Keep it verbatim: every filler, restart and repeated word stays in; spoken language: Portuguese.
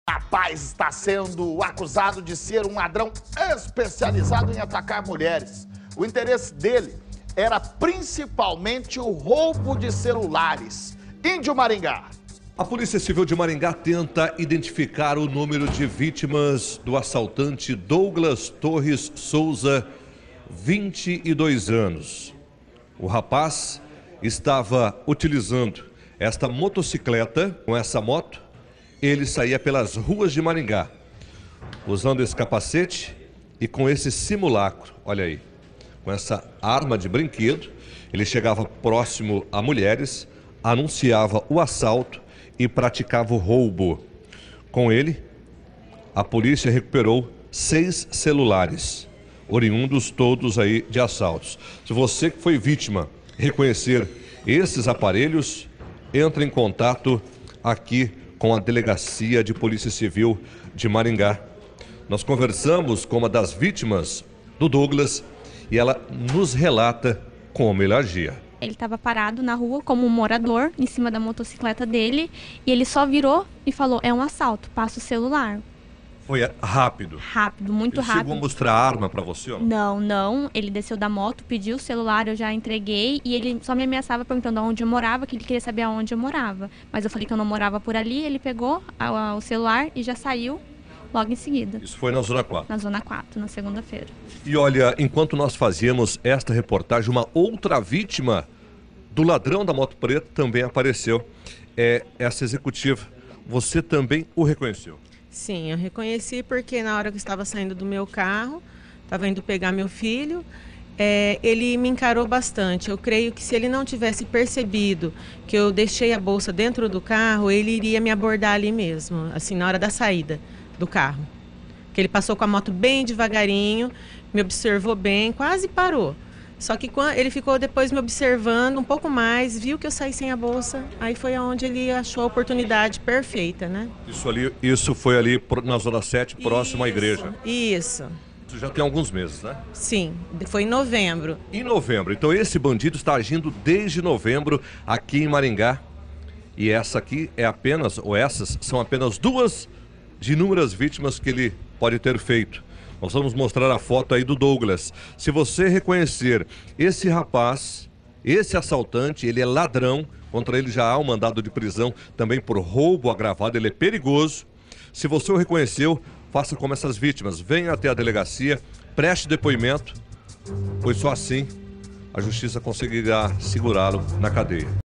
Rapaz está sendo acusado de ser um ladrão especializado em atacar mulheres. O interesse dele era principalmente o roubo de celulares. Índio Maringá. A Polícia Civil de Maringá tenta identificar o número de vítimas do assaltante Douglas Torres Souza, vinte e dois anos. O rapaz estava utilizando esta motocicleta. Com essa moto, ele saía pelas ruas de Maringá, usando esse capacete e com esse simulacro, olha aí, com essa arma de brinquedo. Ele chegava próximo a mulheres, anunciava o assalto e praticava o roubo. Com ele, a polícia recuperou seis celulares, oriundos todos aí de assaltos. Se você que foi vítima reconhecer esses aparelhos, entre em contato aqui com a Delegacia de Polícia Civil de Maringá. Nós conversamos com uma das vítimas do Douglas e ela nos relata como ele agia. Ele estava parado na rua como um morador, em cima da motocicleta dele, e ele só virou e falou: é um assalto, passa o celular. Foi rápido? Rápido, muito ele rápido. Chegou a mostrar a arma para você? Ou não? não, não. Ele desceu da moto, pediu o celular, eu já entreguei, e ele só me ameaçava perguntando onde eu morava, que ele queria saber aonde eu morava. Mas eu falei que eu não morava por ali, ele pegou a, a, o celular e já saiu logo em seguida. Isso foi na Zona quatro? Na Zona quatro, na segunda-feira. E olha, enquanto nós fazíamos esta reportagem, uma outra vítima do ladrão da moto preta também apareceu. É essa executiva. Você também o reconheceu? Sim, eu reconheci porque na hora que eu estava saindo do meu carro, estava indo pegar meu filho, é, ele me encarou bastante. Eu creio que se ele não tivesse percebido que eu deixei a bolsa dentro do carro, ele iria me abordar ali mesmo, assim, na hora da saída do carro. Que ele passou com a moto bem devagarinho, me observou bem, quase parou. Só que quando ele ficou depois me observando um pouco mais, viu que eu saí sem a bolsa, aí foi onde ele achou a oportunidade perfeita, né? Isso ali, isso foi ali na Zona sete, próximo à igreja? Isso. Isso já tem alguns meses, né? Sim, foi em novembro. Em novembro. Então esse bandido está agindo desde novembro aqui em Maringá. E essa aqui é apenas, ou essas, são apenas duas de inúmeras vítimas que ele pode ter feito. Nós vamos mostrar a foto aí do Douglas. Se você reconhecer esse rapaz, esse assaltante, ele é ladrão. Contra ele já há um mandado de prisão também por roubo agravado. Ele é perigoso. Se você o reconheceu, faça como essas vítimas. Venha até a delegacia, preste depoimento, pois só assim a justiça conseguirá segurá-lo na cadeia.